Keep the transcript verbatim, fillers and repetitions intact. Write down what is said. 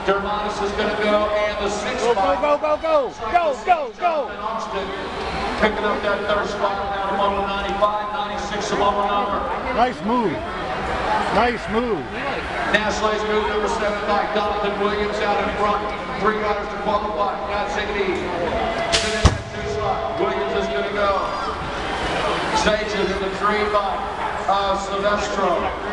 Dermanis is going to go, and the sixth Go, spot. go, go, go, go, go, go, go. Picking up that third spot now to Moto ninety-five, ninety-six, a lower number. Nice move. Nice move. Nasley's move number seven by Jonathan Williams out in front. Three riders to qualify. Got Ziggity. Sitting in that two slot. Williams is going to go. Sages in the three by uh, Silvestro.